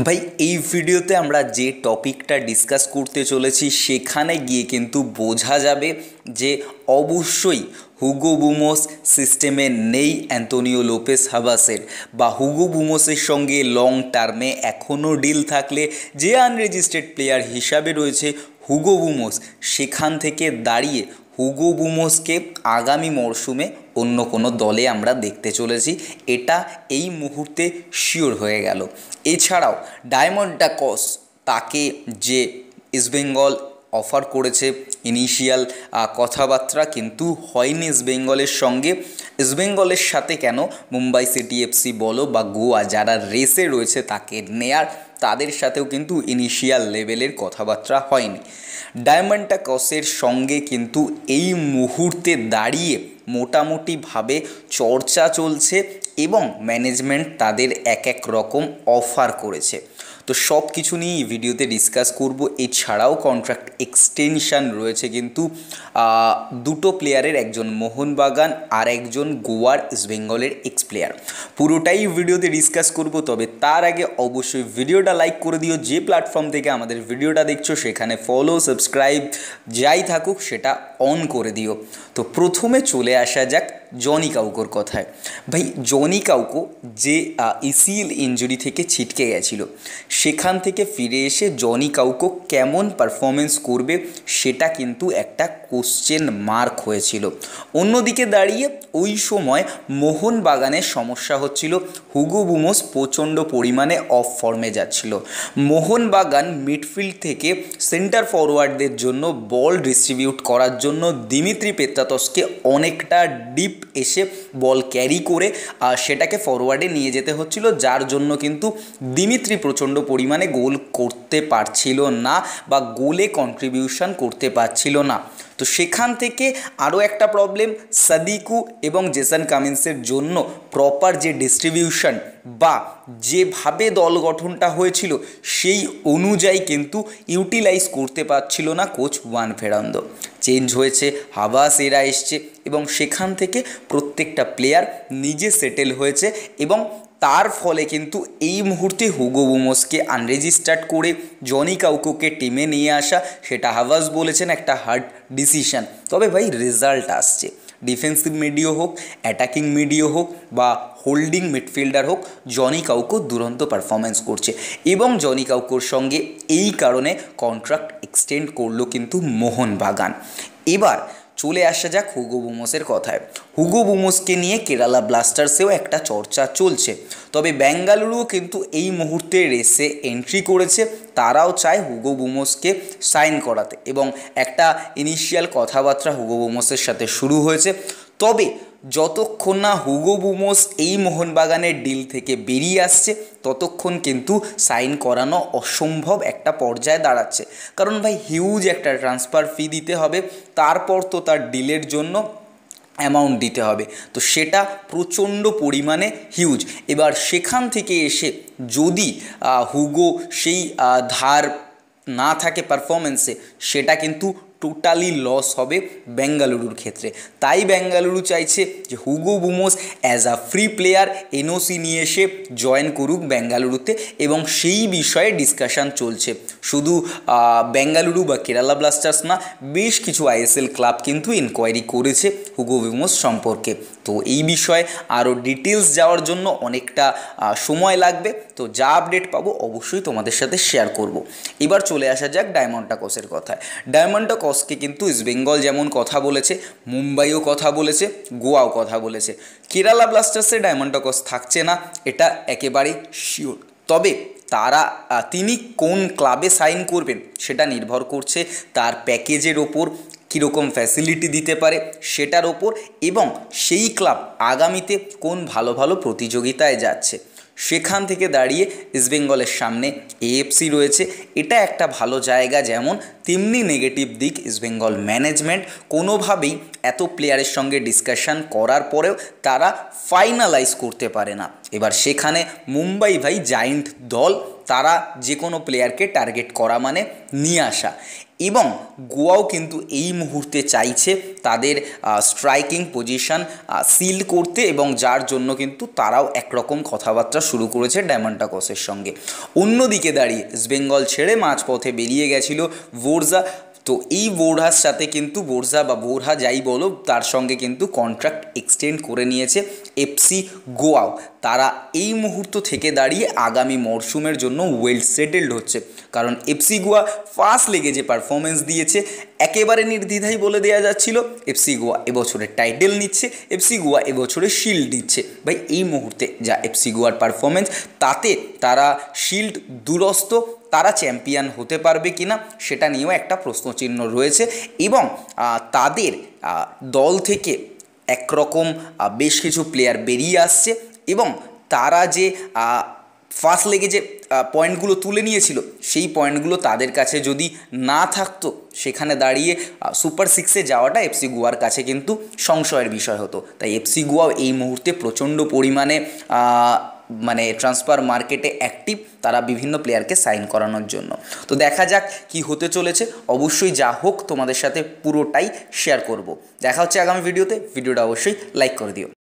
ভাই এই ভিডিওতে আমরা যে টপিকটা ডিসকাস করতে চলেছি সেখানে গিয়ে কিন্তু বোঝা যাবে যে অবশ্যই হুগো বুমোস সিস্টেমে নেই অ্যান্তোনিও লোপেস হাবাসের, বা হুগো বুমোসের সঙ্গে লং টার্মে এখনও ডিল থাকলে যে আনরেজিস্টার্ড প্লেয়ার হিসাবে রয়েছে হুগো বুমোস, সেখান থেকে দাঁড়িয়ে হুগো বুমোসকে আগামী মরশুমে অন্য কোনো দলে আমরা দেখতে চলেছি, এটা এই মুহূর্তে শিওর হয়ে গেল। এছাড়াও ডায়মন্ড ডাকস তাকে যে ইস্টবেঙ্গল অফার করেছে, ইনিশিয়াল কথাবার্তা কিন্তু হয়নি ইস্টবেঙ্গলের সঙ্গে। ইস্টবেঙ্গলের সাথে কেন, মুম্বাই সিটি এফসি বলো বা গোয়া যারা রেসে রয়েছে তাকে নেয়ার, তাদের সাথেও কিন্তু ইনিশিয়াল লেভেলের কথাবার্তা হয়নি। ডায়মন্ড ডাকসের সঙ্গে কিন্তু এই মুহূর্তে দাঁড়িয়ে মোটামুটিভাবে চর্চা চলছে এবং ম্যানেজমেন্ট তাদের এক এক রকম অফার করেছে। তো সব কিছু নিয়ে এই ভিডিওতে ডিসকাস করব। এছাড়াও কন্ট্রাক্ট এক্সটেনশান রয়েছে কিন্তু দুটো প্লেয়ারের, একজন মোহনবাগান আর একজন গোয়ার ইস্টবেঙ্গলের এক্স প্লেয়ার। পুরোটাই ভিডিওতে ডিসকাস করব, তবে তার আগে অবশ্যই ভিডিওটা লাইক করে দিও। যে প্ল্যাটফর্ম থেকে আমাদের ভিডিওটা দেখছো সেখানে ফলো, সাবস্ক্রাইব যাই থাকুক সেটা অন করে দিও। তো প্রথমে চলে আসা যাক জনি কাউকোর কথায়। ভাই জনি কাউকো যে ইসিএল ইনজুরি থেকে ছিটকে গেছিল, সেখান থেকে ফিরে এসে জনি কাউকো কেমন পারফরমেন্স করবে সেটা কিন্তু একটা কোশ্চেন মার্ক হয়েছিল। অন্যদিকে দাঁড়িয়ে ওই সময় মোহনবাগানের সমস্যা হচ্ছিল, হুগো বুমোস প্রচণ্ড পরিমাণে অফ ফর্মে যাচ্ছিল। মোহনবাগান মিডফিল্ড থেকে সেন্টার ফরওয়ার্ডদের জন্য বল ডিস্ট্রিবিউট করার জন্য দিমিত্রি পেত্রাতসকে অনেকটা ডিপ এসে বল ক্যারি করে সেটাকে ফরওয়ার্ডে নিয়ে যেতে হচ্ছিল, যার জন্য কিন্তু দিমিত্রি প্রচণ্ড পরিমাণে গোল করতে পারছিল না বা গোলে কন্ট্রিবিউশন করতে পারছিল না। তো সেখান থেকে আরও একটা প্রবলেম, সাদিকু এবং জেসন কামিন্সের জন্য প্রপার যে ডিস্ট্রিবিউশন বা যেভাবে দল গঠনটা হয়েছিল সেই অনুযায়ী কিন্তু ইউটিলাইজ করতে পারছিল না কোচ ওয়ান ফেরান্দো। চেঞ্জ হয়েছে, হাবাস এরা এসছে এবং সেখান থেকে প্রত্যেকটা প্লেয়ার নিজে সেটেল হয়েছে এবং তার ফলে কিন্তু এই মুহূর্তে হুগো বুমোসকে আনরেজিস্টার্ড করে জনি কাউকোকে টিমে নিয়ে আসা, সেটা হাভাস বলেছেন একটা হার্ড ডিসিশন। তবে ভাই রেজাল্ট আসছে, ডিফেন্সিভ মিডিও হোক, অ্যাটাকিং মিডিও হোক বা হোল্ডিং মিডফিল্ডার হোক, জনি কাউকো দুরন্ত পারফরমেন্স করছে এবং জনি কাউকোর সঙ্গে এই কারণে কন্ট্রাক্ট এক্সটেন্ড করলো কিন্তু মোহনবাগান। এবার চলে আসা যাক হুগো বুমোসের কথায়। হুগো বুমোসকে নিয়ে কেরালা ব্লাস্টার্সেও একটা চর্চা চলছে, তবে বেঙ্গালুরুও কিন্তু এই মুহূর্তে রেসে এন্ট্রি করেছে। তারাও চায় হুগো বুমোসকে সাইন করাতে এবং একটা ইনিশিয়াল কথাবার্তা হুগো বুমোসের সাথে শুরু হয়েছে। তবে যতক্ষণ না হুগো বুমোস এই মোহনবাগানের ডিল থেকে বেরিয়ে আসছে ততক্ষণ কিন্তু সাইন করানো অসম্ভব একটা পর্যায়ে দাঁড়াচ্ছে, কারণ ভাই হিউজ একটা ট্রান্সফার ফি দিতে হবে, তারপর তো তার ডিলের জন্য অ্যামাউন্ট দিতে হবে, তো সেটা প্রচণ্ড পরিমাণে হিউজ। এবার সেখান থেকে এসে যদি হুগো সেই ধার না থাকে পারফরমেন্সে, সেটা কিন্তু টোটালি লস হবে বেঙ্গালুরুর ক্ষেত্রে। তাই বেঙ্গালুরু চাইছে যে Hugo Boumous as a free player NOC নিয়ে এসে জয়েন করুক বেঙ্গালুরুতে এবং সেই বিষয়ে ডিসকাশান চলছে। শুধু বেঙ্গালুরু বা কেরালা ব্লাস্টার্স না, বেশ কিছু আইএসএল ক্লাব কিন্তু ইনকোয়ারি করেছে হুগো বুমোস সম্পর্কে। তো এই বিষয়ে আরও ডিটেলস যাওয়ার জন্য অনেকটা সময় লাগবে, তো যা আপডেট পাবো অবশ্যই তোমাদের সাথে শেয়ার করব। এবার চলে আসা যাক ডায়মন্ড ডাকসের কথায়। ডায়মন্ড ডাকসকে কিন্তু ইস্টবেঙ্গল যেমন কথা বলেছে, মুম্বাইও কথা বলেছে, গোয়াও কথা বলেছে। কেরালা ব্লাস্টার্সে ডায়মন্ড ডাকস থাকছে না, এটা একেবারেই শিওর। তবে তিনি কোন ক্লাবে সাইন করবেন সেটা নির্ভর করছে তার প্যাকেজের ওপর, কীরকম ফ্যাসিলিটি দিতে পারে সেটার ওপর, এবং সেই ক্লাব আগামীতে কোন ভালো ভালো প্রতিযোগিতায় যাচ্ছে। সেখান থেকে দাঁড়িয়ে ইস্টবেঙ্গলের সামনে এএফসি রয়েছে, এটা একটা ভালো জায়গা যেমন, তেমনি নেগেটিভ দিক ইস্টবেঙ্গল ম্যানেজমেন্ট কোনোভাবেই এত প্লেয়ারের সঙ্গে ডিসকাশন করার পরেও তারা ফাইনালাইজ করতে পারে না। এবার সেখানে মুম্বাই ভাই জায়েন্ট দল, তারা যে কোনো প্লেয়ারকে টার্গেট করা মানে নিয়ে আসা। এবং গোয়াও কিন্তু এই মুহূর্তে চাইছে তাদের স্ট্রাইকিং পজিশন সিল করতে, এবং যার জন্য কিন্তু তারাও একরকম কথাবার্তা শুরু করেছে ডায়মন্টাকসের সঙ্গে। অন্যদিকে দাঁড়িয়ে ইস্টবেঙ্গল ছেড়ে মাঝপথে বেরিয়ে গেছিল বোরজা। তো এই বোরহার সাথে কিন্তু বোরজা বা বোরহা যাই বলো, তার সঙ্গে কিন্তু কন্ট্রাক্ট এক্সটেন্ড করে নিয়েছে এফসি গোয়াও। তারা এই মুহূর্ত থেকে দাঁড়িয়ে আগামী মরশুমের জন্য ওয়েল সেটেলড হচ্ছে, কারণ এফসি গোয়া ফার্স্ট লেগে যে পারফরমেন্স দিয়েছে একেবারে নির্দ্বিধায় বলে দেওয়া যাচ্ছিল এফসি গোয়া এবছরের টাইটেল নিচ্ছে, এফসি গোয়া এবছরে শিল্ড নিচ্ছে। ভাই এই মুহূর্তে যা এফসি গোয়ার পারফরমেন্স, তাতে তারা শিল্ড দুরস্ত, তারা চ্যাম্পিয়ন হতে পারবে কিনা সেটা নিয়েও একটা প্রশ্নচিহ্ন রয়েছে। এবং তাদের দল থেকে একরকম বেশ কিছু প্লেয়ার বেরিয়ে আসছে, এবং তারা যে ফার্স্ট লেগে যে পয়েন্টগুলো তুলে নিয়েছিল সেই পয়েন্টগুলো তাদের কাছে যদি না থাকতো, সেখানে দাঁড়িয়ে সুপার সিক্সে যাওয়াটা এফসি গোয়ার কাছে কিন্তু সংশয়ের বিষয় হতো। তাই এফসি গোয়াও এই মুহূর্তে প্রচণ্ড পরিমাণে মানে ট্রান্সফার মার্কেটে অ্যাক্টিভ, তারা বিভিন্ন প্লেয়ারকে সাইন করানোর জন্য। তো দেখা যাক কি হতে চলেছে, অবশ্যই যা হোক তোমাদের সাথে পুরোটাই শেয়ার করব। দেখা হচ্ছে আগামী ভিডিওতে, ভিডিওটা অবশ্যই লাইক করে দিও।